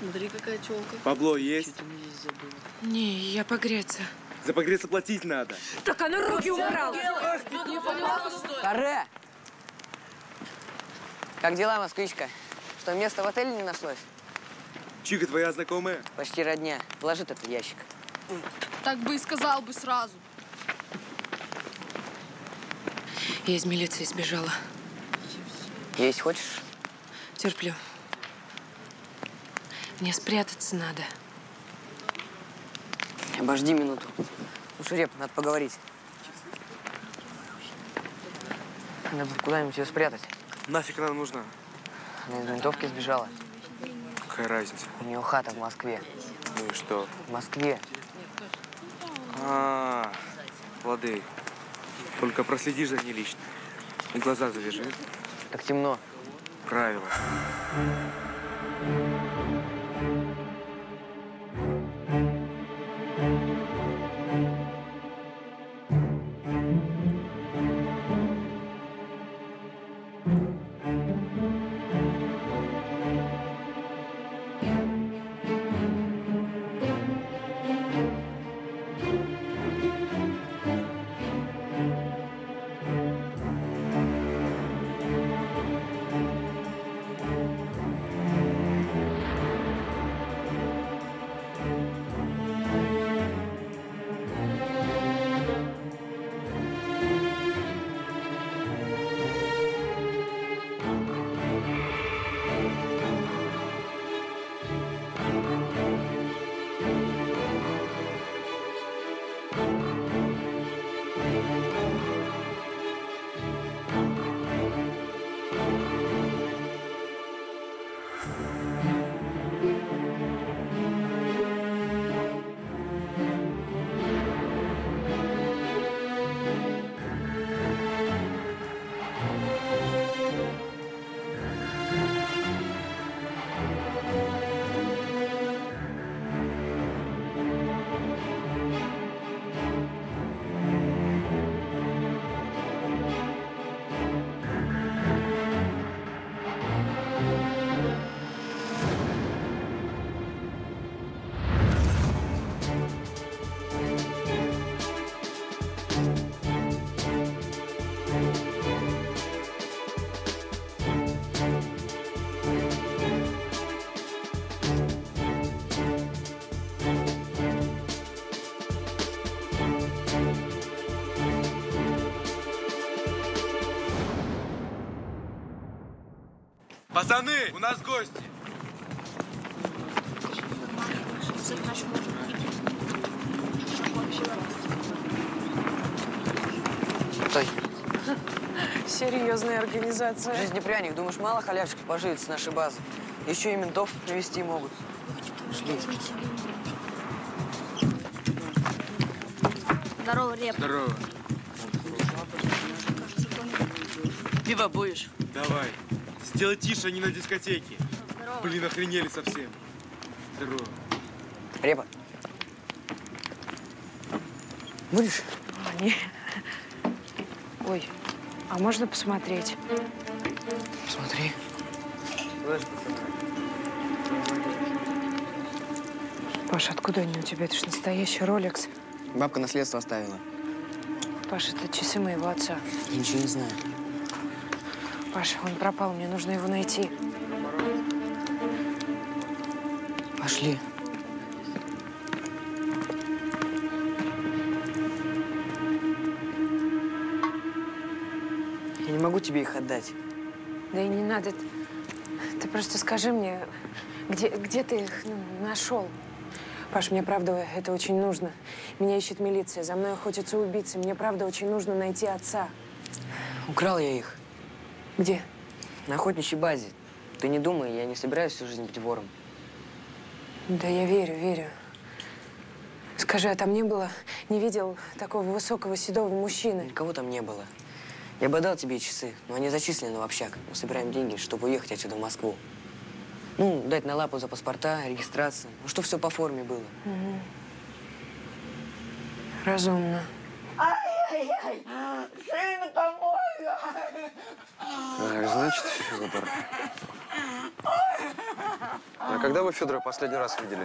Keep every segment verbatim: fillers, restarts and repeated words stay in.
Смотри, какая челка. Бабло есть? Что ты мне здесь забыла? Не, я погреться. За погреться платить надо. Так она руки убрала. Каре! Как дела, москвичка? Что, места в отеле не нашлось? Чика твоя знакомая? Почти родня. Положи этот ящик. Так бы и сказал бы сразу. Я из милиции сбежала. Есть хочешь? Терплю. Мне спрятаться надо. Обожди минуту. Ну, Шуреп, надо поговорить. Надо куда-нибудь ее спрятать. Нафиг она нужна? Она из ментовки сбежала. Какая разница? У нее хата в Москве. Ну и что? В Москве. А, лады. Только проследи за ней лично. И глаза завяжи. Так темно. Правило. Пацаны, у нас гости. Стой. Серьезная организация. Жизнь не пряник. Думаешь, мало халявщиков поживет с нашей базы? Еще и ментов привезти могут. Шли. Здорово, Реп. Здорово. Пиво будешь? Давай. Сделай тише, а не на дискотеке. Здорово. Блин, охренели совсем. Здорово. Репа. Будешь? А, не. Ой, а можно посмотреть? Смотри. Паша, откуда они у тебя? Это ж настоящий Ролекс. Бабка наследство оставила. Паша, это часы моего отца. Я ничего не знаю. Паша, он пропал, мне нужно его найти. Пошли. Я не могу тебе их отдать. Да и не надо. Ты просто скажи мне, где, где ты их нашел? Паш, мне правда это очень нужно. Меня ищет милиция, за мной охотятся убийцы. Мне правда очень нужно найти отца. Украл я их. Где? На охотничьей базе. Ты не думай, я не собираюсь всю жизнь быть вором. Да я верю, верю. Скажи, а там не было, не видел такого высокого седого мужчины? Никого там не было. Я бы дал тебе часы, но они зачислены в общак. Мы собираем деньги, чтобы уехать отсюда в Москву. Ну, дать на лапу за паспорта, регистрацию. Ну, чтобы все по форме было. Угу. Разумно. Ай-яй-яй! Сынка мой! Так, значит, Федор. А когда вы Федора последний раз видели?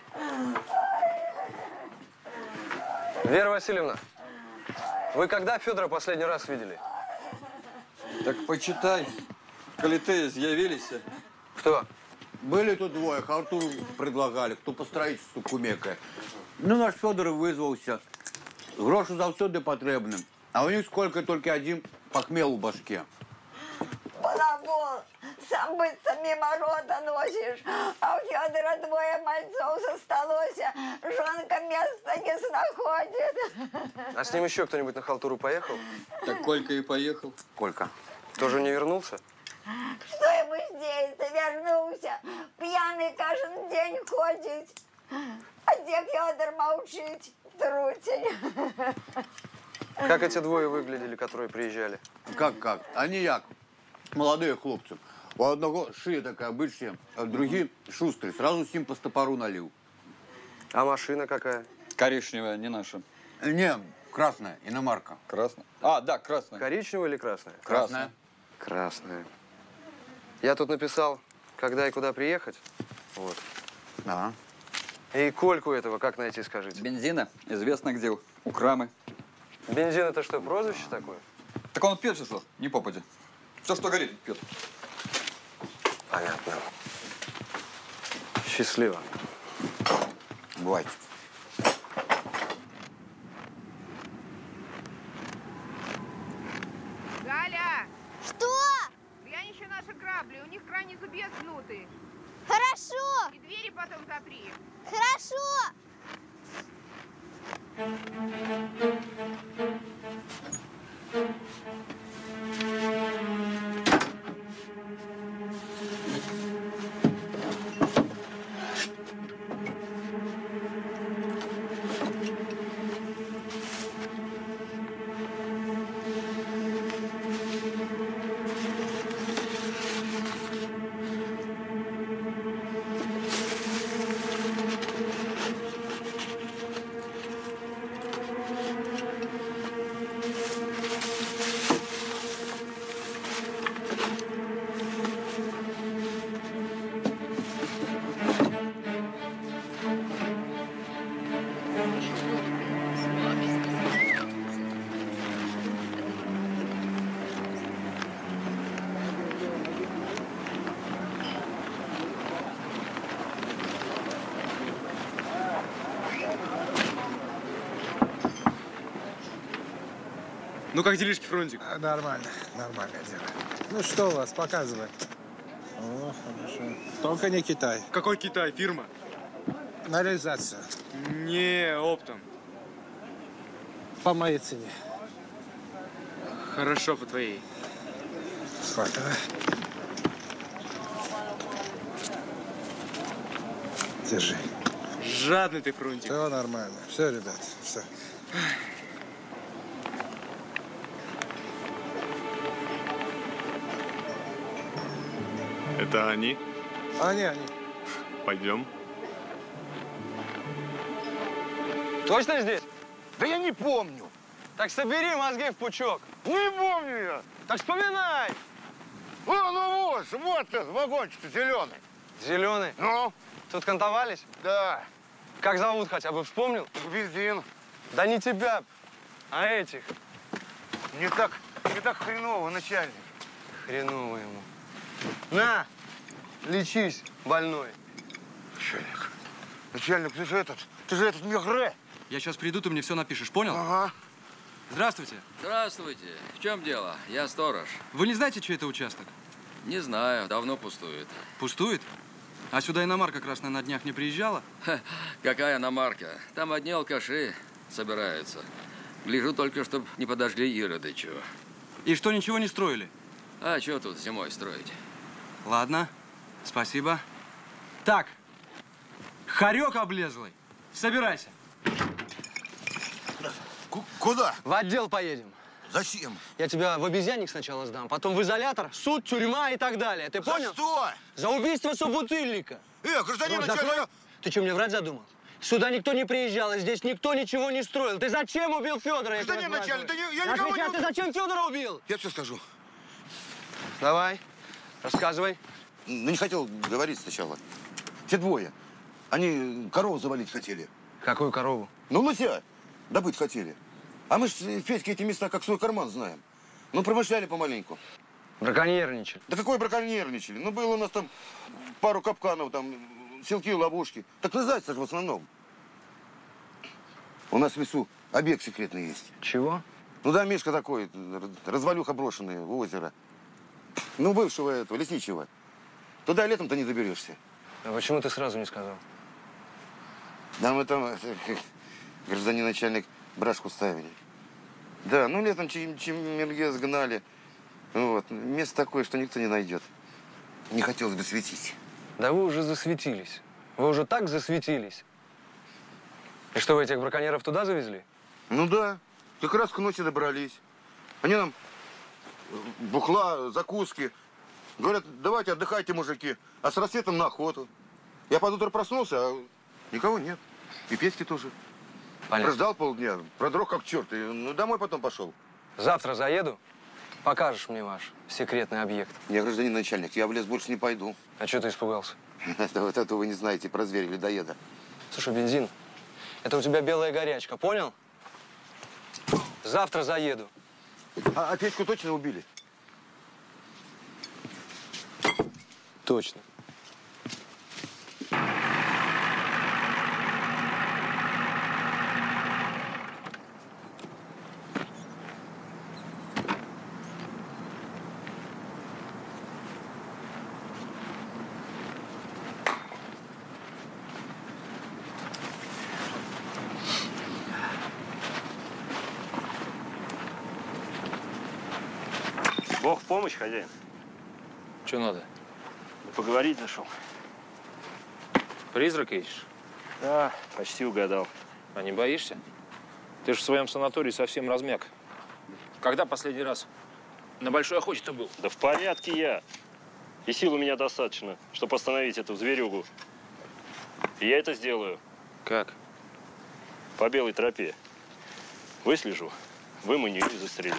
Вера Васильевна, вы когда Федора последний раз видели? Так почитай, коли ты изъявились. Кто? Были тут двое, халтуру предлагали, кто по строительству кумекает. Ну, наш Федор вызвался. Грошу завсёды потребным. А у них сколько только один похмел у башке. Балабол, сам быстро мимо рода носишь, а у Федора двое мальцов засталося, жонка места не находит. А с ним еще кто-нибудь на халтуру поехал? Так Колька и поехал. Колька. Тоже не вернулся? Что ему здесь-то вернулся? Пьяный каждый день ходит. А где Федор молчит, трутень. Как эти двое выглядели, которые приезжали? Как-как? Они як? Молодые хлопцы. У одного шея такая бычья, а другие шустрый. Сразу с ним по стопору налил. А машина какая? Коричневая, не наша. Не, красная, иномарка. Красная. А, да, красная. Коричневая или красная? Красная. Красная. Я тут написал, когда и куда приехать. Вот. Да. И Кольку этого как найти, скажите? Бензина известно где, у Крамы. Бензин это что, прозвище такое? Так он пьет все, не попади. Все, что горит, пьет. Понятно. Счастливо. Бывайте. Галя! Что? Глянь еще наши грабли, у них крайне зубец гнутый. Хорошо! И двери потом запри. Хорошо! Ну как делишки, Фрунзик? А, нормально, нормальное дело. Ну что у вас, показывай. О, хорошо. Только не Китай. Какой Китай? Фирма? На реализацию. Не, оптом. По моей цене. Хорошо, по твоей. Сколько? Держи. Жадный ты, Фрунзик. Все нормально. Все, ребят, все. Это они? Они, они. Пойдем. Точно здесь? Да я не помню. Так собери мозги в пучок. Не помню я. Так вспоминай. О, ну вот, вот этот вагончик зеленый. Зеленый? Ну? Тут кантовались? Да. Как зовут хотя бы, вспомнил? Бензин. Да не тебя, а этих. Не так, не так хреново, начальник. Хреново ему. На, лечись, больной. Начальник, начальник, ты же этот, ты же этот Мегре. Я сейчас приду, ты мне все напишешь, понял? Ага. Здравствуйте. Здравствуйте. В чем дело? Я сторож. Вы не знаете, чей это участок? Не знаю, давно пустует. Пустует? А сюда иномарка красная на днях не приезжала? Ха, какая иномарка? Там одни алкаши собираются. Гляжу только, чтоб не подожгли Иродычу. И что, ничего не строили? А что тут зимой строить? Ладно, спасибо. Так, хорек облезлый, собирайся. Куда? В отдел поедем. Зачем? Я тебя в обезьянник сначала сдам, потом в изолятор, суд, тюрьма и так далее. Ты понял? За что? За убийство собутыльника. Э, гражданин Рот начальник. закрой. Ты что, мне врать задумал? Сюда никто не приезжал, и здесь никто ничего не строил. Ты зачем убил Федора? Гражданин начальник, да я, я никого Отвечай, не... ты зачем Федора убил? Я все скажу. Давай, рассказывай. ну, не хотел говорить сначала. Те двое. Они корову завалить хотели. Какую корову? Ну, лося добыть хотели. А мы ж, Федька, эти места как свой карман знаем. Ну, промышляли помаленьку. Браконьерничали. Да какой браконьерничали? Ну, было у нас там пару капканов, там, селки, ловушки. Так на зайца же в основном. У нас в лесу объект секретный есть. Чего? Ну, да, Мишка такой, развалюха брошенная в озеро. Ну, бывшего этого, лесничего. Туда летом-то не доберешься. А почему ты сразу не сказал? Да, мы там, это, гражданин начальник, брашку ставили. Да, ну, летом чемергез гнали. Вот. Место такое, что никто не найдет. Не хотелось бы светить. Да вы уже засветились. Вы уже так засветились. И что, вы этих браконьеров туда завезли? Ну да. Как раз к ночи добрались. Они нам бухла, закуски. Говорят, давайте отдыхайте, мужики. А с рассветом на охоту. Я под утро проснулся, а никого нет. И Петьки тоже. Понятно. Прождал полдня, продрог как черт. И, ну, домой потом пошел. Завтра заеду, покажешь мне ваш секретный объект. Я гражданин начальник, я в лес больше не пойду. А что ты испугался? Вот это вы не знаете про зверя-людоеда. Слушай, бензин, это у тебя белая горячка, понял? Завтра заеду. А, а Петьку точно убили? Точно. Бог в помощь, хозяин. Что надо? Поговорить зашел. Призрака ищешь? Да, почти угадал. А не боишься? Ты же в своем санатории совсем размяк. Когда последний раз на большой охоте-то был? Да в порядке я. И сил у меня достаточно, чтобы остановить эту зверюгу. И я это сделаю. Как? По белой тропе. Выслежу, выманю и застрелю.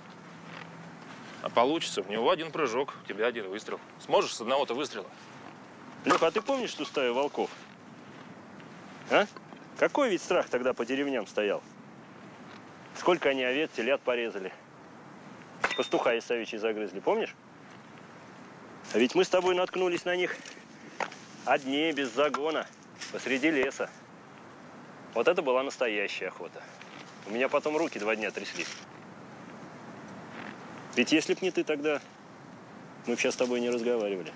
А получится? У него один прыжок, у тебя один выстрел. Сможешь с одного-то выстрела? Леха, а ты помнишь ту стаю волков? А? Какой ведь страх тогда по деревням стоял? Сколько они овец, телят порезали. Пастуха Исавичей загрызли, помнишь? А ведь мы с тобой наткнулись на них одни, без загона, посреди леса. Вот это была настоящая охота. У меня потом руки два дня тряслись. Ведь если б не ты тогда, мы бы сейчас с тобой не разговаривали.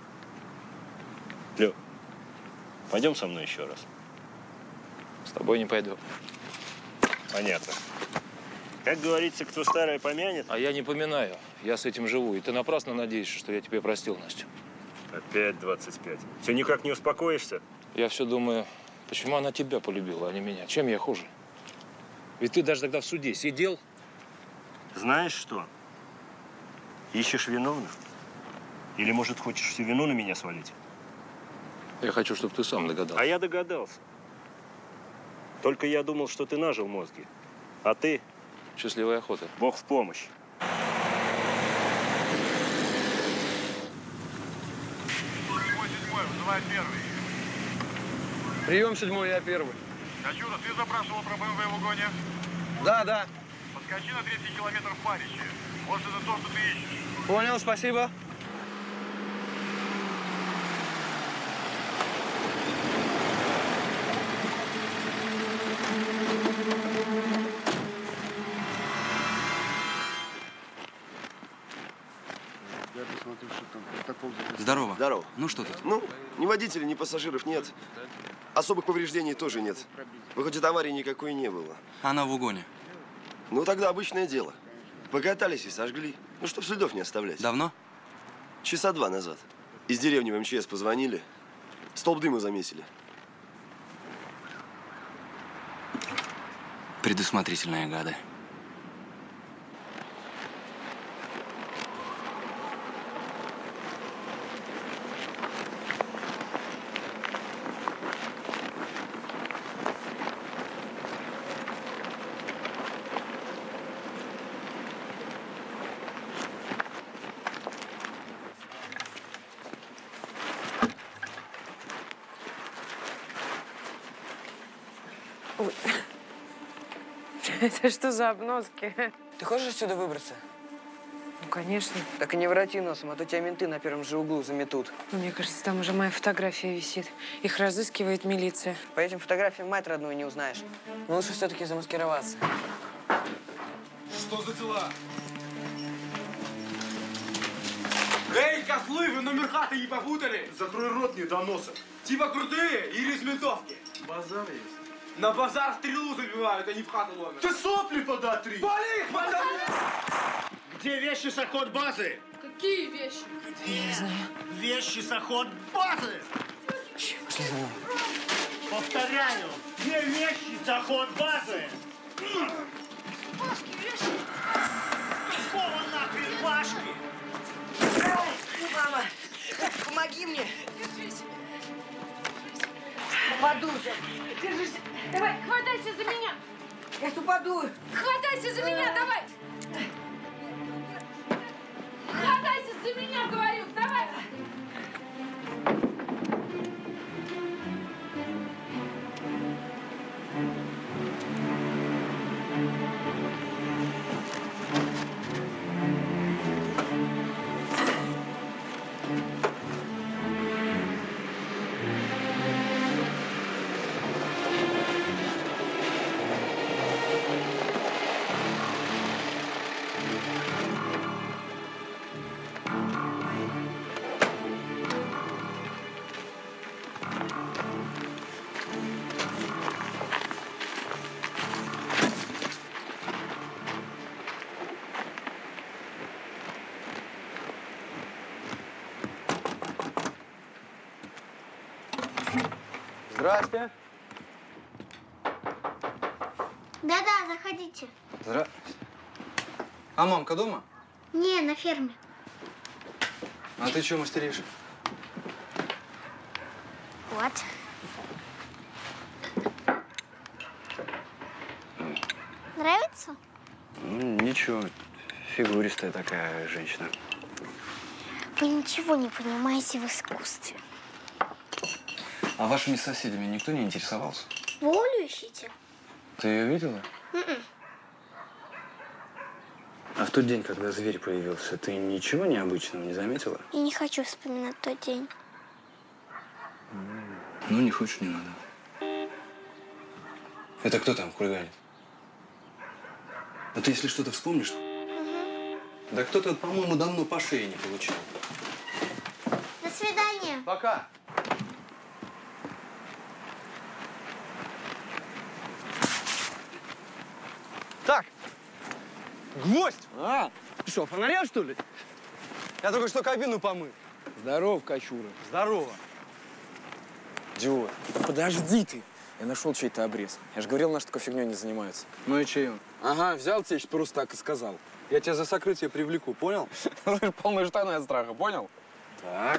Лё, пойдем со мной еще раз. С тобой не пойду. Понятно. Как говорится, кто старое помянет. А я не поминаю. Я с этим живу. И ты напрасно надеешься, что я тебе простил, Настю. Опять двадцать пять. Все никак не успокоишься? Я все думаю, почему она тебя полюбила, а не меня? Чем я хуже? Ведь ты даже тогда в суде сидел. Знаешь что? Ищешь виновных? Или, может, хочешь всю вину на меня свалить? Я хочу, чтобы ты сам догадался. А я догадался. Только я думал, что ты нажил мозги. А ты? Счастливой охоты. Бог в помощь. Прием седьмой, я первый. Кочура, ты запрашивал про БМВ в угоне? Да, да. Подскочи на тридцать километров в Парище. Может, это то, что ты ищешь. Понял, спасибо. Здорово. Здорово. Ну что тут? Ну, ни водителей, ни пассажиров нет. Особых повреждений тоже нет. Выходит, аварии никакой не было. Она в угоне. Ну, тогда обычное дело. Покатались и сожгли. Ну, чтоб следов не оставлять. Давно? Часа два назад. Из деревни в МЧС позвонили. Столб дыма заметили. Предусмотрительные гады. Ой. Это что за обноски? Ты хочешь отсюда выбраться? Ну, конечно. Так и не вороти носом, а то тебя менты на первом же углу заметут. Ну, мне кажется, там уже моя фотография висит. Их разыскивает милиция. По этим фотографиям мать родную не узнаешь. Но лучше все-таки замаскироваться. Что за дела? Эй, козлы, вы номер хаты не попутали? Закрой рот, недоносок. Типа крутые или из ментовки? Базар есть. На базар стрелу забивают, а не в хату ломят. Ты сопли подотри! Вали их, пацаны! Где вещи с охот базы? Какие вещи? Я не знаю. Вещи с охот базы! Пошли за мной. Повторяю, где вещи с охот базы? Пашки, вещи. Какого нахрен Пашки? Мама, помоги мне. Держись. Упаду сейчас. Держись. Давай, хватайся за меня. Я упаду. Хватайся за меня, давай. Хватайся за меня, говорю, давай. Здрасте. Да-да, заходите. Здрасте. А мамка дома? Не, на ферме. А ты что мастеришь? Вот. Нравится? Ну, ничего. Фигуристая такая женщина. Вы ничего не понимаете в искусстве. А вашими соседями никто не интересовался? Волю ищите? Ты ее видела? М-м. А в тот день, когда зверь появился, ты ничего необычного не заметила? Я не хочу вспоминать тот день. Ну, не хочешь, не надо. Это кто там хулиганит? А ты, если что-то вспомнишь… Угу. Да кто-то, по-моему, давно по шее не получил. До свидания. Пока. Так, гвоздь! А, Ты что, фонаря, что ли? Я только что кабину помыл. Здорово, Качура. Здорово. Идиот. Подожди ты. Я нашел чей-то обрез. Я же говорил, наши такой фигней не занимаются. Ну и чей он? Ага, взял тебя просто так и сказал. Я тебя за сокрытие привлеку, понял? Полные штаны от страха, понял? Так.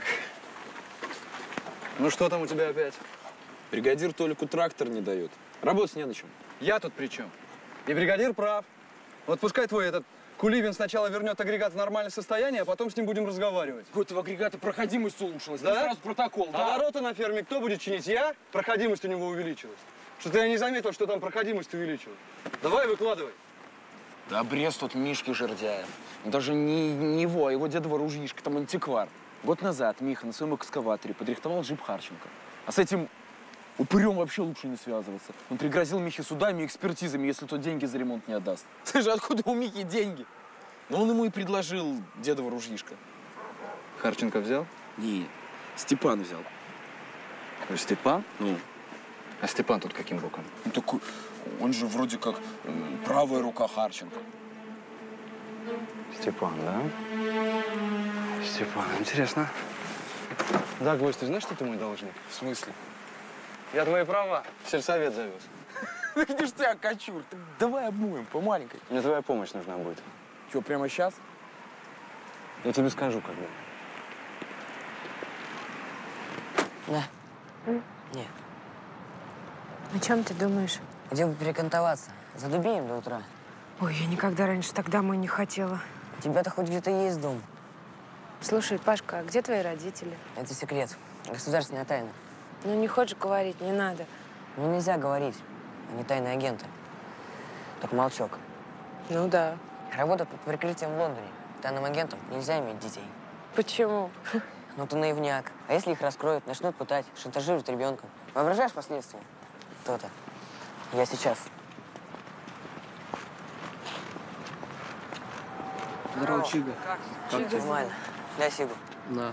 Ну что там у тебя опять? Бригадир Толику трактор не дает. Работать не на чем. Я тут при чем? И бригадир прав. Вот пускай твой этот Кулибин сначала вернет агрегат в нормальное состояние, а потом с ним будем разговаривать. У этого агрегата проходимость улучшилась. Да? Сразу протокол, А да? ворота на ферме кто будет чинить? Я? Проходимость у него увеличилась. Что-то я не заметил, что там проходимость увеличилась. Давай, выкладывай. Да обрез тут Мишки Жердяев. Он даже не, не его, а его дедова ружьишка, там антиквар. Год назад Миха на своем экскаваторе подрихтовал джип Харченко. А с этим упырем вообще лучше не связываться. Он пригрозил Михе судами и экспертизами, если тот деньги за ремонт не отдаст. Слушай, откуда у Михи деньги? Но он ему и предложил дедова ружьишко. Харченко взял? Не, Степан взял. Степан? Ну. А Степан тут каким боком? Ну, такой, он же вроде как э, правая рука Харченко. Степан, да? Степан, интересно. Да, Гвоздь, ты знаешь, что ты мой должник? В смысле? Я твои права в сельсовет завез. Где ж тебя, Качур? Так давай обмоем, по маленькой. Мне твоя помощь нужна будет. Что, прямо сейчас? Я тебе скажу, когда. Да. Нет. О чем ты думаешь? Где бы перекантоваться? Задубеем до утра. Ой, я никогда раньше так домой не хотела. У тебя-то хоть где-то есть дом. Слушай, Пашка, а где твои родители? Это секрет. Государственная тайна. Ну, не хочешь говорить, не надо. Ну, нельзя говорить. они тайные агенты. Только молчок. Ну да. Работают под прикрытием в Лондоне. Тайным агентам нельзя иметь детей. Почему? Ну ты наивняк. А если их раскроют, начнут пытать, шантажировать ребенком? Воображаешь последствия? То-то. Я сейчас. Здорово, Чига. Как ты? Нормально. Дай сигу. На.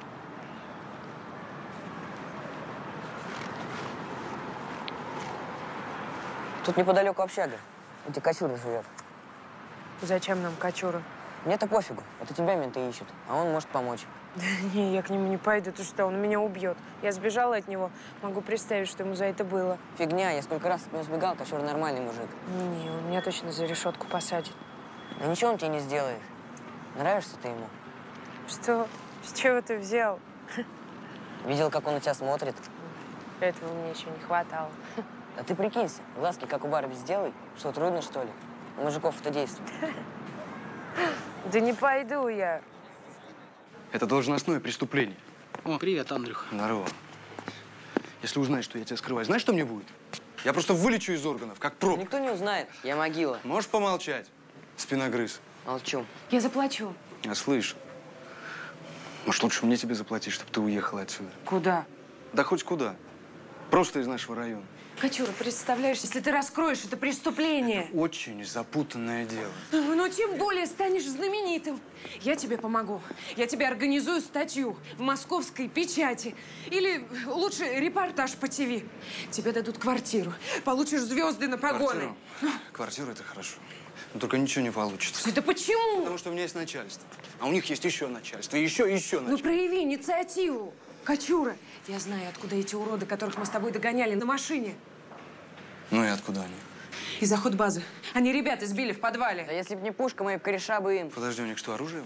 Тут неподалеку общага, где Кочура живет. Зачем нам Кочура? Мне-то пофигу. Это тебя менты ищут, а он может помочь. Не, я к нему не пойду. Ты что, он меня убьет. Я сбежала от него. Могу представить, что ему за это было. Фигня, я сколько раз от него сбегал, Кочура нормальный мужик. Не, он меня точно за решетку посадит. Да ничего он тебе не сделает. Нравишься ты ему? Что? С чего ты взял? Видел, как он на тебя смотрит? Этого мне еще не хватало. А ты прикинься, глазки, как у Барби, сделай. Что, трудно, что ли? У мужиков это действует. Да не пойду я. Это должностное преступление. О, привет, Андрюха. Здорово. Если узнаешь, что я тебя скрываю, знаешь, что мне будет? Я просто вылечу из органов, как проб. Никто не узнает. Я могила. Можешь помолчать? Спиногрыз. Молчу. Я заплачу. Я слышу. Может, лучше мне тебе заплатить, чтобы ты уехала отсюда? Куда? Да хоть куда. Просто из нашего района. Кочура, представляешь, если ты раскроешь это преступление… Очень запутанное дело. Ну, тем более станешь знаменитым. Я тебе помогу. Я тебе организую статью в московской печати. Или лучше репортаж по ТВ. Тебе дадут квартиру. Получишь звезды на погоны. Квартиру? Квартира – это хорошо. Но только ничего не получится. Это почему? Потому что у меня есть начальство. А у них есть еще начальство. И еще, и еще начальство. Ну, прояви инициативу. Кочура, я знаю, откуда эти уроды, которых мы с тобой догоняли на машине. Ну и откуда они? Из охотбазы. Они ребят избили в подвале. Да если бы не пушка, мои кореша бы им. Подожди, у них что, оружие было?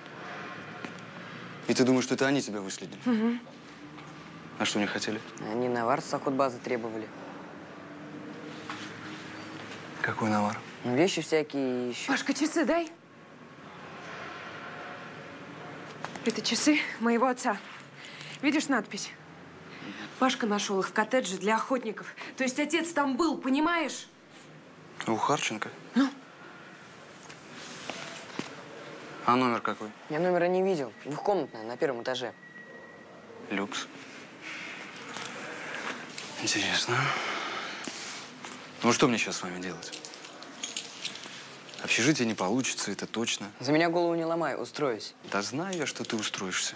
И ты думаешь, что это они тебя выследили? Угу. А что они хотели? Они навар с охотбазы требовали. Какой навар? Ну, вещи всякие еще. Пашка, часы дай. Это часы моего отца. Видишь надпись? Пашка нашел их в коттедже для охотников. То есть отец там был, понимаешь? У Харченко? Ну? А номер какой? Я номера не видел. Двухкомнатная, на первом этаже. Люкс. Интересно. Ну, что мне сейчас с вами делать? Общежитие не получится, это точно. За меня голову не ломай, устроюсь. Да знаю я, что ты устроишься.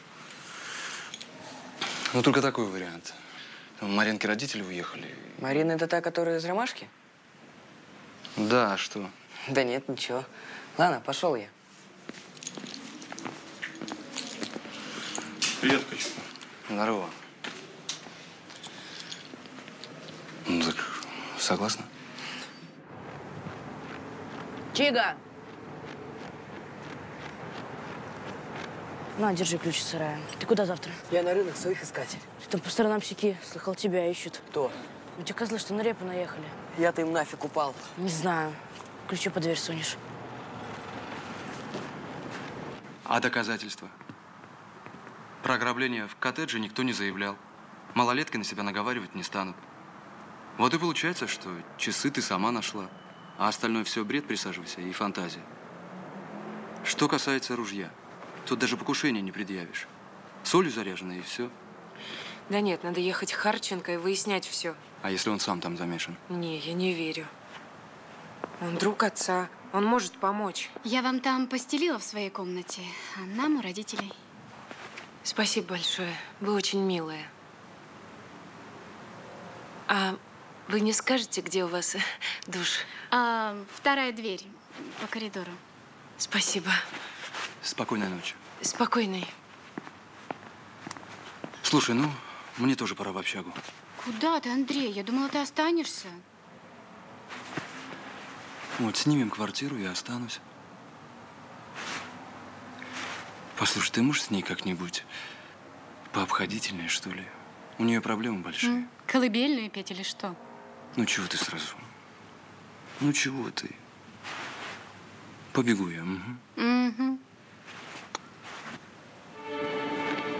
Ну, только такой вариант. У Маринки родители уехали. Марина – это та, которая из Ромашки? Да, а что? Да нет, ничего. Ладно, пошел я. Привет, Кочура. Здорово. Ну, так согласна? Чига! На, держи ключ от сарая. Ты куда завтра? Я на рынок своих искать. Там по сторонам сяки. Слыхал, тебя ищут. Кто? Ну, те козлы, что на репу наехали. Я-то им нафиг упал. Не знаю. Ключи под дверь сунешь. А доказательства? Про ограбление в коттедже никто не заявлял. Малолетки на себя наговаривать не станут. Вот и получается, что часы ты сама нашла, а остальное все бред, присаживайся, и фантазия. Что касается ружья, тут даже покушения не предъявишь. Солью заряжено, и все. Да нет, надо ехать к Харченко и выяснять все. А если он сам там замешан? Не, я не верю. Он друг отца. Он может помочь. Я вам там постелила в своей комнате, а нам у родителей. Спасибо большое. Вы очень милая. А вы не скажете, где у вас душ? А, вторая дверь по коридору. Спасибо. Спокойной ночи. Спокойной. Слушай, ну, мне тоже пора в общагу. Куда ты, Андрей? Я думала, ты останешься. Вот, снимем квартиру, я останусь. Послушай, ты можешь с ней как-нибудь пообходительнее, что ли? У нее проблемы большие. М, колыбельную петь или что? Ну, чего ты сразу? Ну, чего ты? Побегу я. Угу. Угу.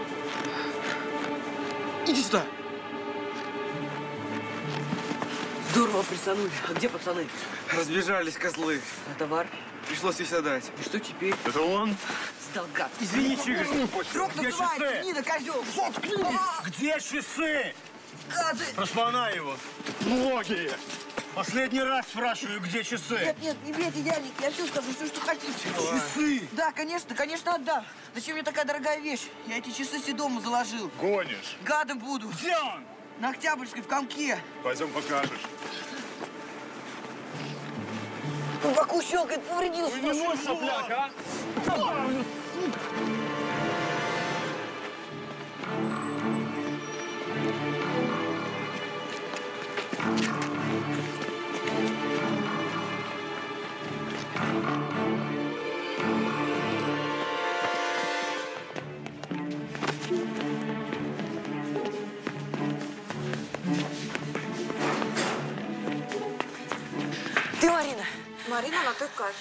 Иди сюда. Здорово присанули. А где пацаны? Разбежались козлы. А товар? Пришлось все дать. И что теперь? Это он? Сдал гад. Извини, Чигаш. Срок Где называется, часы? гнида, козел. Где часы? Гады. Распонай его. Ноги. Последний раз спрашиваю, где часы? Нет, нет, не бейте, дяденьки, я все скажу, все, что хотите. Часы? Да, конечно, конечно, отдам. Зачем мне такая дорогая вещь? Я эти часы себе дома заложил. Гонишь. Гадом буду. Где он? На Октябрьской, в комке. Пойдем покажешь. Ну, в боку щелкает, повредился. Ну, не мой сопляк, а? Ты Марина? Марина, на той кайф.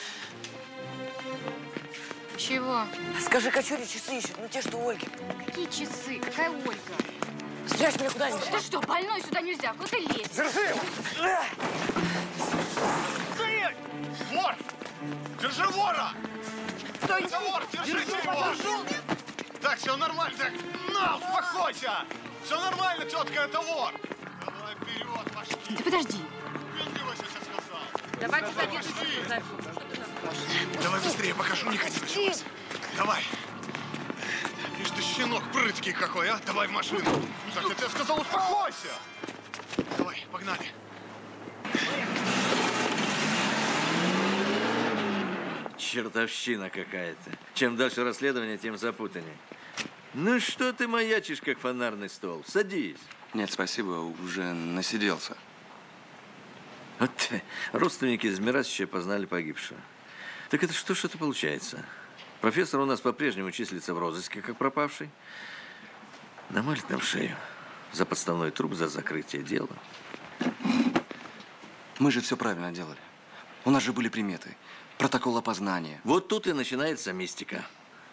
Чего? Скажи, кочури часы ищут, ну те, что у Ольги. Какие часы? Какая Ольга? Спрячь меня куда-нибудь. Ты что, больной сюда нельзя? Куда ты лезешь? Держи его! Стоять! Вор! Держи вора! Стой! Это вор! Держите его! Так, все нормально. Так, на, успокойся! Все нормально, тетка, это вор! Давай вперед, пошли! Ты подожди. Выпендривайся, сейчас сказал. Давайте Давай, забежим. пошли. Давай быстрее, покажу, не ходи началось. Давай. Видишь, ты щенок прыткий какой, а? Давай в машину. Так, я тебе сказал, успокойся. Давай, погнали. Чертовщина какая-то. Чем дальше расследование, тем запутаннее. Ну что ты маячишь, как фонарный стол? Садись. Нет, спасибо, уже насиделся. Вот родственники из Мирасича познали погибшего. Так это что ж это получается? Профессор у нас по-прежнему числится в розыске, как пропавший. Намалит нам шею за подставной труп, за закрытие дела. Мы же все правильно делали. У нас же были приметы, протокол опознания. Вот тут и начинается мистика.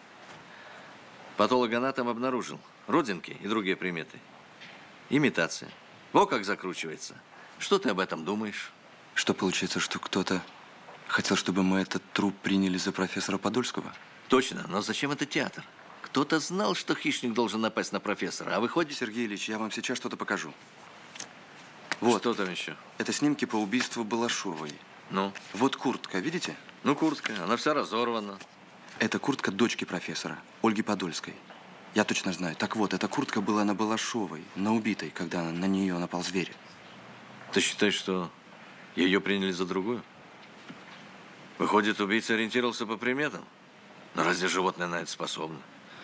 Патологоанатом обнаружил родинки и другие приметы. Имитация. Во как закручивается. Что ты об этом думаешь? Что получается, что кто-то хотел, чтобы мы этот труп приняли за профессора Подольского? Точно, но зачем это театр? Кто-то знал, что хищник должен напасть на профессора, а выходит… Сергей Ильич, я вам сейчас что-то покажу. Вот. Что там еще? Это снимки по убийству Балашовой. Ну? Вот куртка, видите? Ну, куртка, она вся разорвана. Это куртка дочки профессора, Ольги Подольской. Я точно знаю. Так вот, эта куртка была на Балашовой, на убитой, когда на нее напал зверь. Ты считаешь, что ее приняли за другую? Выходит, убийца ориентировался по приметам? Но разве животное на это способно?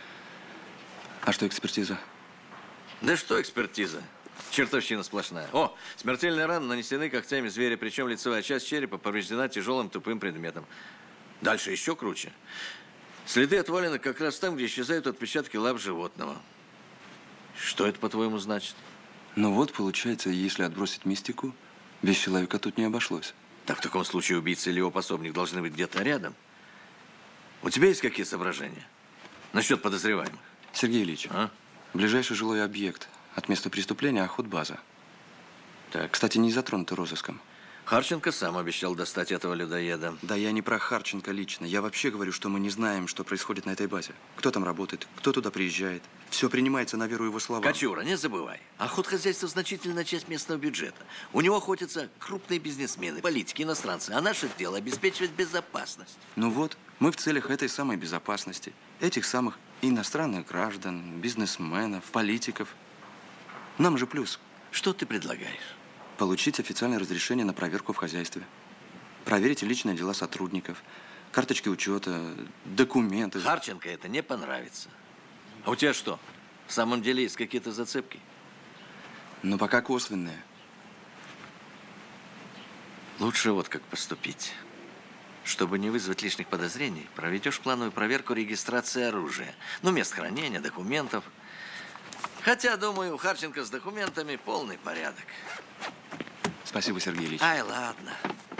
А что экспертиза? Да что экспертиза? Чертовщина сплошная. О, смертельные раны нанесены когтями зверя, причем лицевая часть черепа повреждена тяжелым тупым предметом. Дальше еще круче. Следы отвалены как раз там, где исчезают отпечатки лап животного. Что это, по-твоему, значит? Ну вот, получается, если отбросить мистику, без человека тут не обошлось. Так в таком случае убийца или его пособник должны быть где-то рядом. У тебя есть какие соображения насчет подозреваемых? Сергей Ильич, а? Ближайший жилой объект от места преступления – охотбаза. Так. Кстати, не затронуты розыском. Харченко сам обещал достать этого людоеда. Да я не про Харченко лично. Я вообще говорю, что мы не знаем, что происходит на этой базе. Кто там работает, кто туда приезжает. Все принимается на веру его словам. Кочура, не забывай. Охотхозяйство – значительная часть местного бюджета. У него охотятся крупные бизнесмены, политики, иностранцы. А наше дело – обеспечивать безопасность. Ну вот, мы в целях этой самой безопасности. Этих самых иностранных граждан, бизнесменов, политиков. Нам же плюс. Что ты предлагаешь? Получить официальное разрешение на проверку в хозяйстве. Проверить личные дела сотрудников, карточки учета, документы. Харченко это не понравится. А у тебя что, в самом деле есть какие-то зацепки? Но пока косвенные. Лучше вот как поступить. Чтобы не вызвать лишних подозрений, проведешь плановую проверку регистрации оружия. Ну, мест хранения, документов. Хотя, думаю, у Харченко с документами полный порядок. Спасибо, Сергей Ильич. Ай, ладно.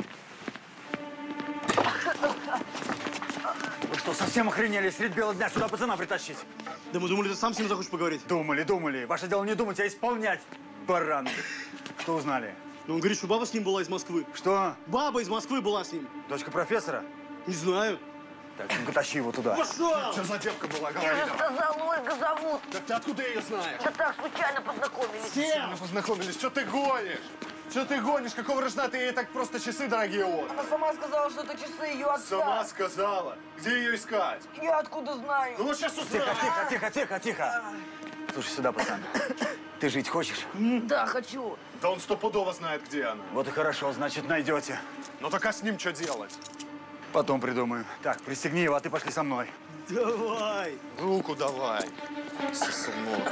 Вы что, совсем охренели средь бела дня сюда пацана притащить? Да мы думали, ты сам с ним захочешь поговорить. Думали, думали. Ваше дело не думать, а исполнять, бараны. Что узнали? Но он говорит, что баба с ним была из Москвы. Что? Баба из Москвы была с ним. Дочка профессора? Не знаю. Так, ну-ка тащи его туда. Пошел! Что за девка была, Я говори же давай. сказала, Ольга зовут. Так ты откуда ее знаешь? Да так, случайно познакомились. Случайно познакомились. Что ты гонишь? Что ты гонишь? Какого рожна ты ей так просто часы дорогие отдал? Она сама сказала, что это часы ее отца. Сама сказала. Где ее искать? Я откуда знаю? Ну вот сейчас узнаю. Тихо, тихо, тихо, тихо, тихо. Слушай, сюда, пацан. Ты жить хочешь? Да, хочу. Да он стопудово знает, где она. Вот и хорошо, значит, найдете. Ну так а с ним что делать? Потом придумаю. Так, пристегни его, а ты пошли со мной. Давай. Руку давай, сосунок.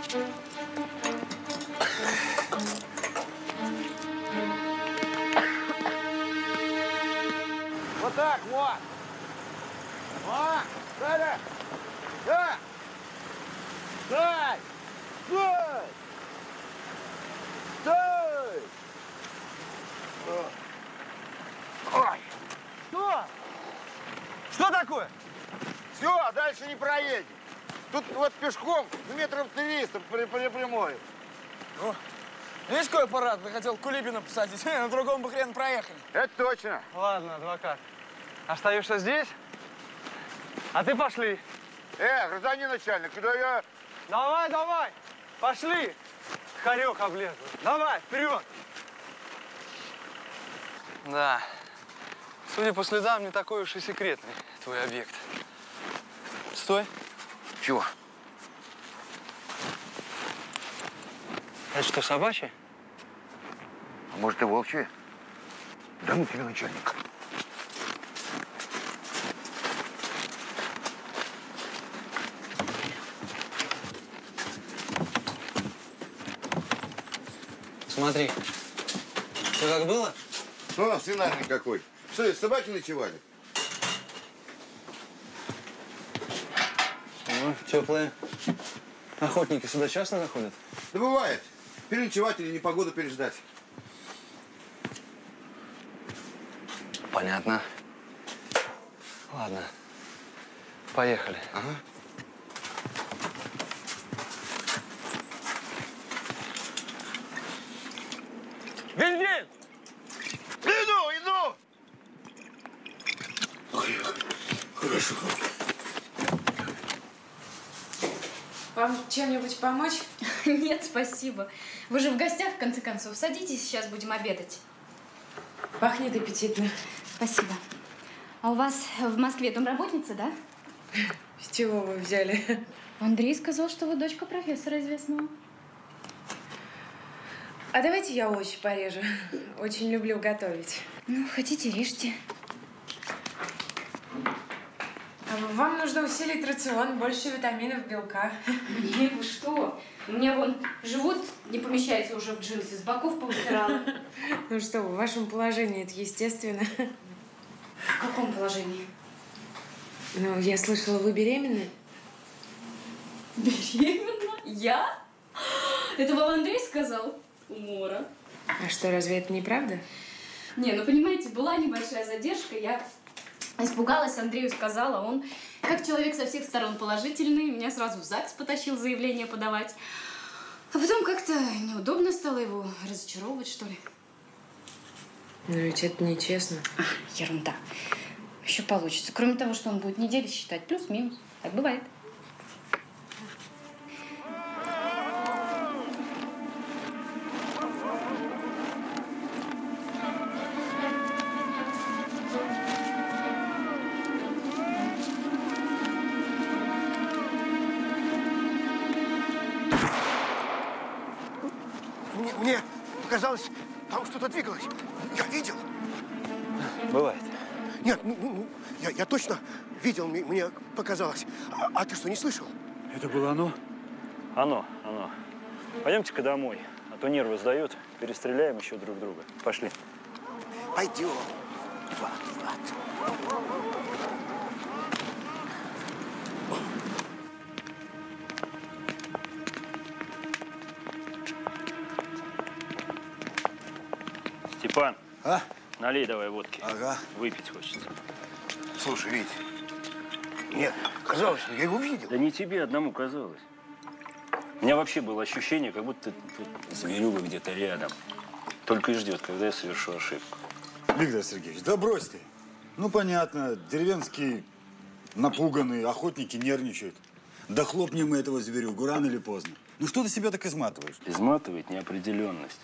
Вот так, вот. Вот, Саля. Да. Стой. Стой. Стой. Ой. Что? Что такое? Все, дальше не проедем. Тут вот пешком метров триста при, при прямой. Ну, видишь, какой аппарат? Ты хотел Кулибина посадить, на другом бы хрен проехали. Это точно. Ладно, адвокат. Остаешься здесь? А ты пошли. Э, гражданин начальник, куда я... Давай, давай, пошли. Хорек облезлый. Давай, вперед. Да. Судя по следам, не такой уж и секретный твой объект. Стой. Чего? Это что, собачье? А может, и волчье? Да ну тебе, начальник. Смотри. Все как было? О, свинарник какой. Что, здесь собаки ночевали? Ну, теплые. Охотники сюда часто заходят? Да бывает. Переночевать или непогоду переждать. Понятно. Ладно. Поехали. Ага. Бензин! Иду, иду! Хорошо. Вам чем-нибудь помочь? Нет, спасибо. Вы же в гостях, в конце концов. Садитесь, сейчас будем обедать. Пахнет аппетитно. Спасибо. А у вас в Москве домработница, да? С чего вы взяли? Андрей сказал, что вы дочка профессора известного. А давайте я овощи порежу. Очень люблю готовить. Ну, хотите, режьте. А вам нужно усилить рацион, больше витаминов, белка. Не, вы что? У меня вон живот не помещается уже в джинсы, с боков повытирала. Ну что, в вашем положении это естественно. В каком положении? Ну, я слышала, вы беременны? Беременна? Я? Это вам Андрей сказал? Умора. А что, разве это неправда? Не, ну понимаете, была небольшая задержка, я испугалась, Андрею сказала, он, как человек со всех сторон положительный, меня сразу в ЗАГС потащил заявление подавать. А потом как-то неудобно стало его разочаровывать, что ли. Ну ведь это нечестно. А, ерунда. Еще получится. Кроме того, что он будет недели считать, плюс-минус. Так бывает. Мне, мне показалось, там что-то двигалось. Я видел. Бывает. Нет, ну, ну, ну, я, я точно видел, мне, мне показалось. А, а ты что, не слышал? Это было оно? Оно, оно. Пойдемте-ка домой, а то нервы сдают. Перестреляем еще друг друга. Пошли. Пойдем. Влад, Влад. Степан, а? Налей давай водки. Ага. Выпить хочется. Слушай, Вить, нет, казалось, я его видел. Да не тебе одному казалось. У меня вообще было ощущение, как будто тут зверюга где-то рядом. Только и ждет, когда я совершу ошибку. Виктор Сергеевич, да брось ты. Ну, понятно, деревенские напуганные, охотники нервничают. Да хлопнем мы этого зверюгу рано или поздно. Ну, что ты себя так изматываешь? Изматывает неопределенность.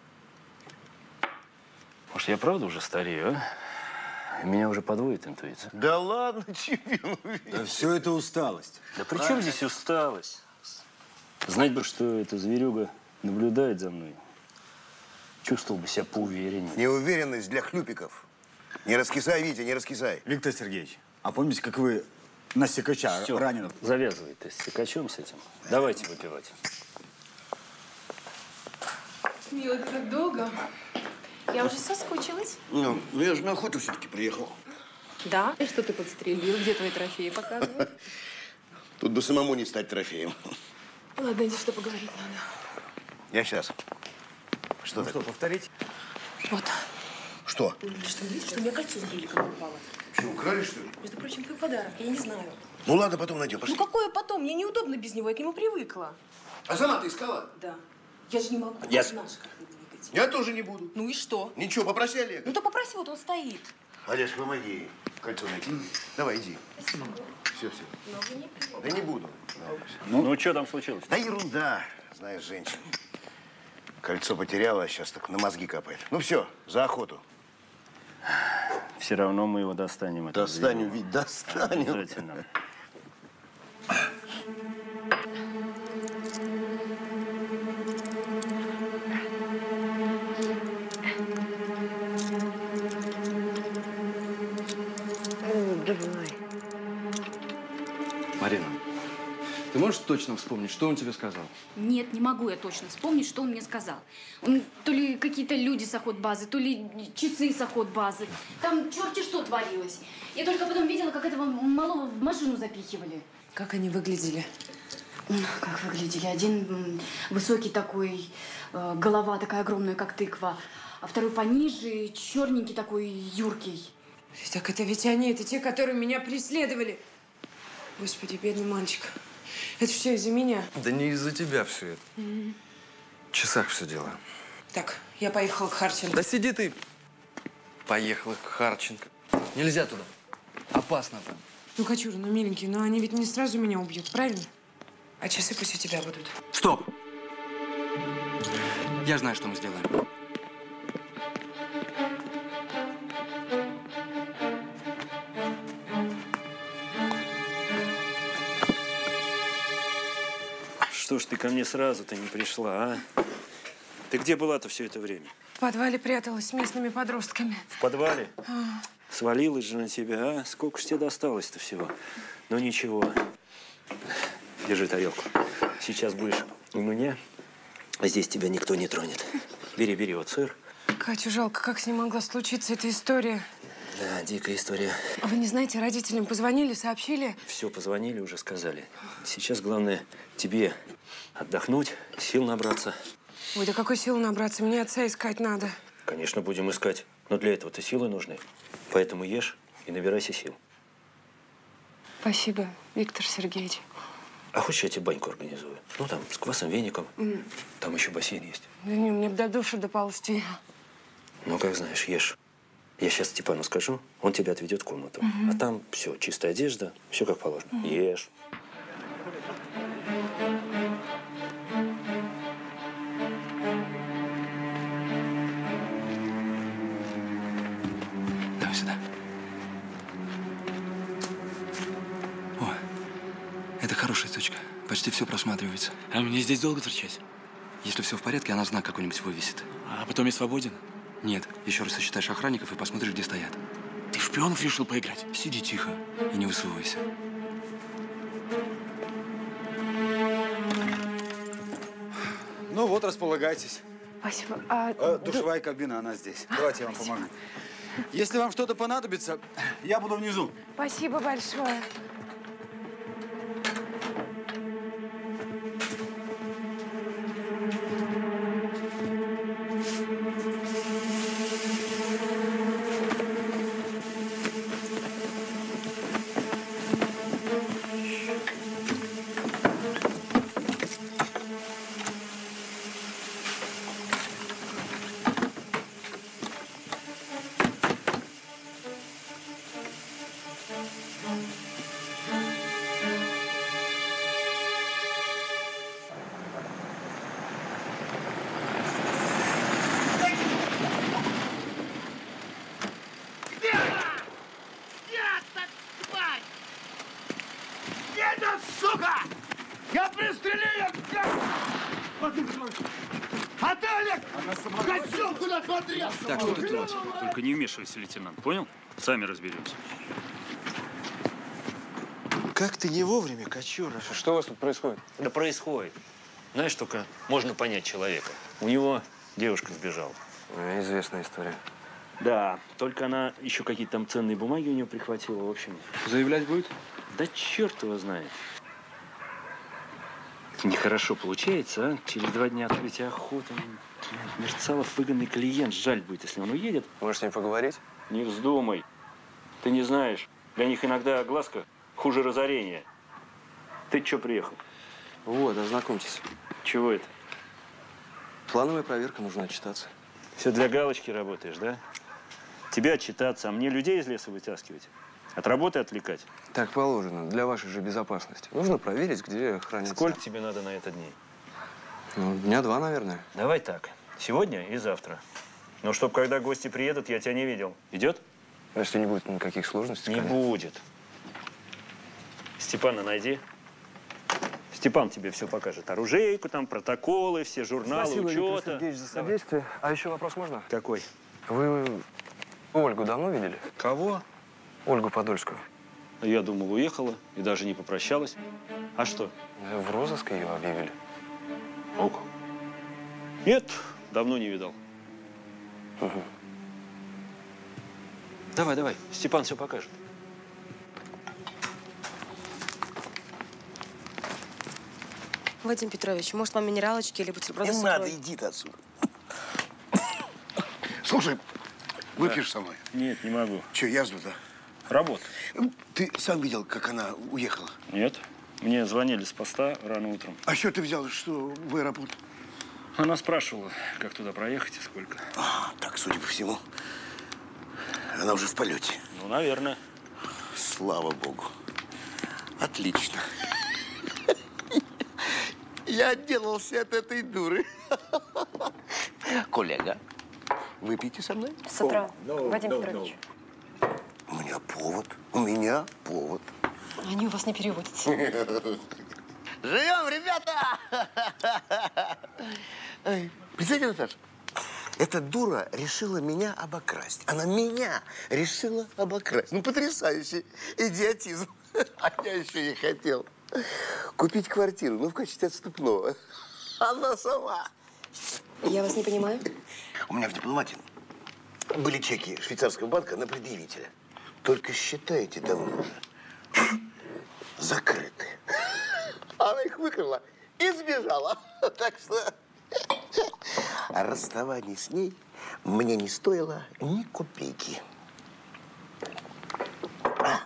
Может, я правда уже старею, а? Меня уже подводит интуиция. Да ладно тебе. Да все это усталость. Да при чем здесь усталость? Знать бы, что эта зверюга наблюдает за мной. Чувствовал бы себя поувереннее. Неуверенность для хлюпиков. Не раскисай, Витя, не раскисай. Виктор Сергеевич, а помните, как вы на секача Всё, раненого? завязывай ты с секачом с этим. Давайте выпивать. Мила, ты так долго? Я уже соскучилась. Ну, ну я же на охоту все-таки приехал. Да? И что ты подстрелил? Где твои трофеи показывают? Тут бы самому не стать трофеем. Ладно, иди, что поговорить надо. Я сейчас. Что Ну такое? что, повторить? Вот. Что? Ты что, не видишь, что у меня кольцо забыли, когда упало? Что, украли, что ли? Между прочим, твой подарок, я не знаю. Ну ладно, потом найдем. Пошли. Ну какое потом? Мне неудобно без него, я к нему привыкла. А сама ты искала? Да. Я же не могу Я- наш как-то двигать. Я тоже не буду. Ну и что? Ничего, попроси Олега. Ну то попроси, вот он стоит. Олеж, помоги кольцо найти. Давай, иди. Спасибо. Все, все. Много не приду. Да не буду. Ну, ну что там случилось? Да ерунда, знаешь, женщин. Кольцо потеряла, а сейчас так на мозги капает. Ну все, за охоту. Все равно мы его достанем. этого Достанем, зверя. ведь достанем. Обязательно. Давай. Марина, ты можешь точно вспомнить, что он тебе сказал? Нет, не могу я точно вспомнить, что он мне сказал. Он то ли какие-то люди с охотбазы, то ли часы с охотбазы. Там черти что творилось. Я только потом видела, как этого малого в машину запихивали. Как они выглядели? Ну, Как выглядели? Один м, высокий такой, э, голова такая огромная, как тыква, а второй пониже, черненький такой, юркий. Так это ведь они, это те, которые меня преследовали. Господи, бедный мальчик. Это все из-за меня. Да не из-за тебя все это. Мгм. В часах все дело. Так, я поехала к Харченко. Да сиди ты. Поехала к Харченко. Нельзя туда. Опасно там. Ну, Катюра, ну, миленький, но они ведь не сразу меня убьют, правильно? А часы пусть у тебя будут. Стоп! Я знаю, что мы сделаем. Что ж ты ко мне сразу-то не пришла, а? Ты где была-то все это время? В подвале пряталась с местными подростками. В подвале? А, Свалилась же на тебя, а? Сколько ж тебе досталось-то всего? Ну ничего. Держи тарелку. Сейчас будешь у меня, а здесь тебя никто не тронет. Бери, бери вот сыр. Катю, жалко, как с ней могла случиться эта история. Да, дикая история. А вы не знаете, родителям позвонили, сообщили? Все, позвонили, уже сказали. Сейчас главное тебе отдохнуть, сил набраться. Ой, да какой силы набраться? Мне отца искать надо. Конечно, будем искать. Но для этого-то силы нужны. Поэтому ешь и набирайся сил. Спасибо, Виктор Сергеевич. А хочешь, я тебе баньку организую? Ну, там, с квасом, веником. М. Там еще бассейн есть. Да не, мне бы до душа доползти. Ну, как знаешь, ешь. Я сейчас Степану скажу, он тебя отведет в комнату. Мгм. А там все, чистая одежда, все как положено. Мгм. Ешь. Давай сюда. О, это хорошая точка. Почти все просматривается. А мне здесь долго торчать? Если все в порядке, она знак какой-нибудь вывесит. А потом я свободен? Нет, еще раз сосчитаешь охранников и посмотришь, где стоят. Ты в шпионов решил поиграть? Сиди тихо и не высовывайся. Ну вот, располагайтесь. Спасибо. А, Э, душевая кабина, она здесь. Давайте я вам помогу. Если вам что-то понадобится, я буду внизу. Спасибо большое. А ты, Олег, козел, куда смотрел? Так, что ты творишь? Только не вмешивайся, лейтенант, понял? Сами разберемся. Как ты не вовремя, Кочура? Что у вас тут происходит? Да происходит. Знаешь, только можно понять человека. У него девушка сбежала. Известная история. Да, только она еще какие-то там ценные бумаги у нее прихватила, в общем. Заявлять будет? Да черт его знает. Нехорошо получается, а? Через два дня открытия охоты. Мерцалов выгодный клиент. Жаль будет, если он уедет. Можешь с ним поговорить? Не вздумай. Ты не знаешь, для них иногда огласка хуже разорения. Ты че приехал? Вот, ознакомьтесь. Чего это? Плановая проверка, нужно отчитаться. Все для галочки работаешь, да? Тебе отчитаться, а мне людей из леса вытаскивать? От работы отвлекать? Так положено, для вашей же безопасности. Нужно проверить, где хранится. Сколько тебе надо на это дней? Ну, дня два, наверное. Давай так. Сегодня и завтра. Но чтоб когда гости приедут, я тебя не видел. Идет? А если не будет никаких сложностей? Не конечно. будет. Степана найди. Степан тебе все покажет. Оружейку, там, протоколы, все журналы, Спасибо, учета. Виктор Сергеевич, за содействие. А еще вопрос можно? Какой? Вы Ольгу давно видели? Кого? Ольгу Подольскую. Я думал, уехала и даже не попрощалась. А что? В розыск ее объявили. Ок. Нет, давно не видал. Угу. Давай, давай, Степан все покажет. Вадим Петрович, может, вам минералочки или бутерброды Не с надо, икрой? иди ты отсюда. Слушай, выпьешь со мной? Нет, не могу. Че, язду, да? Работа. Ты сам видел, как она уехала? Нет. Мне звонили с поста рано утром. А что ты взял, что в аэропорт? Она спрашивала, как туда проехать и сколько. А, так, судя по всему, она уже в полете. Ну, наверное. Слава богу. Отлично. Я отделался от этой дуры. Коллега, выпейте со мной? С утра, Вадим Петрович. У меня повод. У меня повод. Они у вас не переводятся. Живем, ребята! Эй, представьте, Наташа, эта дура решила меня обокрасть. Она меня решила обокрасть. Ну, потрясающий идиотизм. А я еще и хотел купить квартиру, ну, в качестве отступного. Она сама. Я вас не понимаю. У меня в дипломате были чеки швейцарского банка на предъявителя. Только считайте давно уже. Закрыты. Она их выкрала и сбежала. Так что расставание с ней мне не стоило ни копейки. А.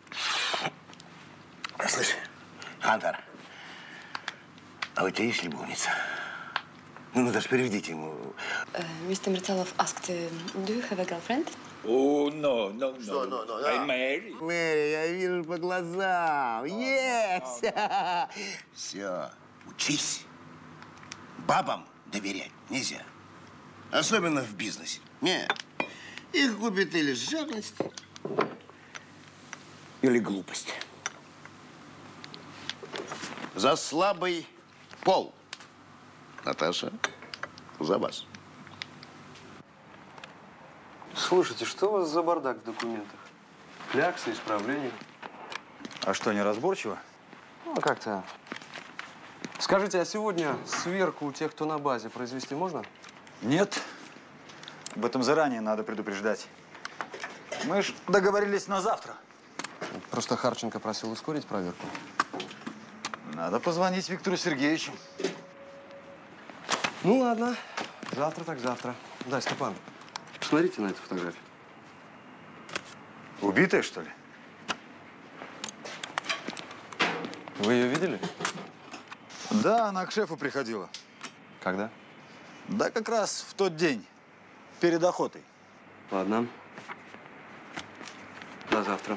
Слышь, Хантер, а у тебя есть любовница? Ну, ну даже переведите ему. мистер Мерцалов asked, do you have a girlfriend? О, no, no, no. Что, no, no, no? I'm married. Мэри, я вижу по глазам. Есть! Все, учись. Бабам доверять нельзя. Особенно в бизнесе. Нет. Их губит или жадность, или глупость. За слабый пол. Наташа, за вас. Слушайте, что у вас за бардак в документах? Кляксы, исправления. А что, неразборчиво? Ну, как-то. Скажите, а сегодня сверку у тех, кто на базе, произвести можно? Нет. Об этом заранее надо предупреждать. Мы ж договорились на завтра. Просто Харченко просил ускорить проверку. Надо позвонить Виктору Сергеевичу. Ну, ладно. Завтра так завтра. Да, Степан, посмотрите на эту фотографию. Убитая, что ли? Вы ее видели? Да, она к шефу приходила. Когда? Да как раз в тот день, перед охотой. Ладно. До завтра.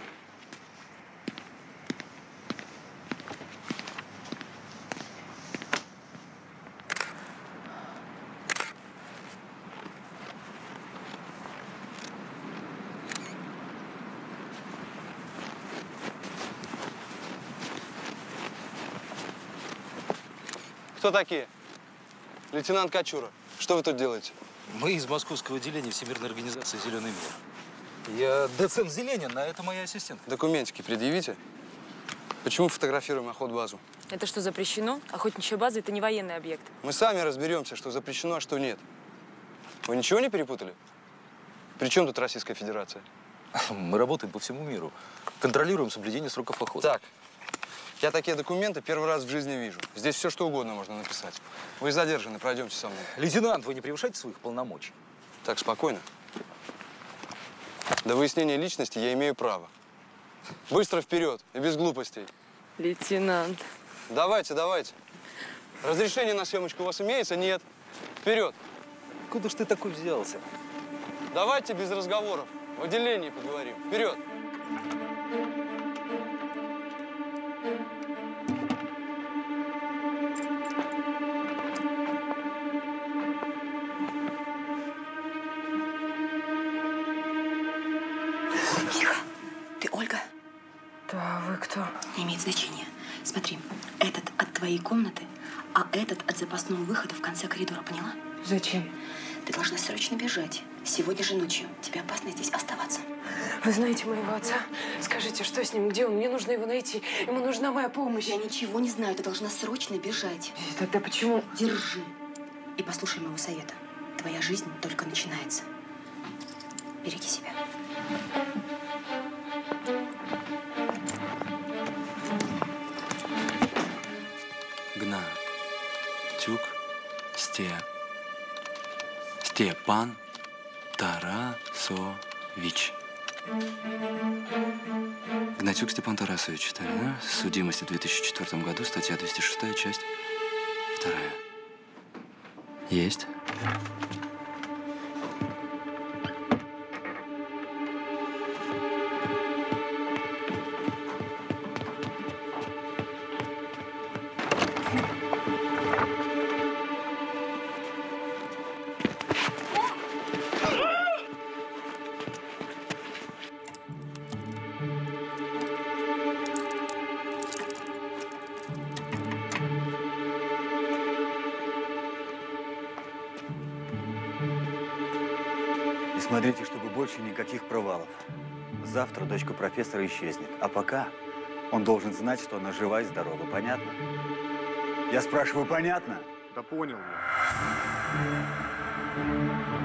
Кто такие? Лейтенант Качура, что вы тут делаете? Мы из московского отделения Всемирной организации «Зеленый мир». Я доцент Зеленин, а это моя ассистентка. Документики предъявите. Почему фотографируем охотбазу? Это что, запрещено? Охотничья база – это не военный объект. Мы сами разберемся, что запрещено, а что нет. Вы ничего не перепутали? При чем тут Российская Федерация? Мы работаем по всему миру. Контролируем соблюдение сроков охоты. Так, я такие документы первый раз в жизни вижу. Здесь все, что угодно можно написать. Вы задержаны, пройдемте со мной. Лейтенант, вы не превышайте своих полномочий. Так, спокойно. До выяснения личности я имею право. Быстро вперед и без глупостей. Лейтенант. Давайте, давайте. Разрешение на съемочку у вас имеется? Нет. Вперед. Куда ж ты такой взялся? Давайте без разговоров. В отделении поговорим. Вперед. Тихо. Ты Ольга? Да, вы кто? Не имеет значения. Смотри, этот от твоей комнаты, а этот от запасного выхода в конце коридора, поняла? Зачем? Ты должна срочно бежать. Сегодня же ночью. Тебе опасно здесь оставаться. Вы знаете моего отца? Скажите, что с ним? Где он? Мне нужно его найти. Ему нужна моя помощь. Я ничего не знаю. Ты должна срочно бежать. И тогда почему? Держи. И послушай моего совета. Твоя жизнь только начинается. Береги себя. Гна. Тюк. Сте. Степан Тарасович. Гнатюк Степан Тарасович, да? Судимость в две тысячи четвёртом году, статья двести шестая, часть вторая. Есть. И смотрите, чтобы больше никаких провалов. Завтра дочка профессора исчезнет. А пока он должен знать, что она жива и здорова. Понятно? Я спрашиваю, понятно? Да понял я.